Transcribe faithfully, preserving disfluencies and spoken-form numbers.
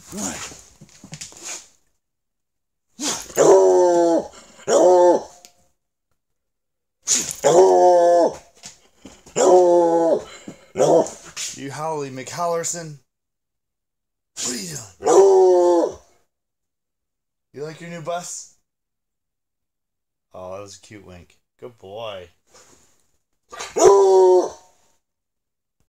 You Howley McHallerson. What are you doing? You like your new bus? Oh, that was a cute wink. Good boy.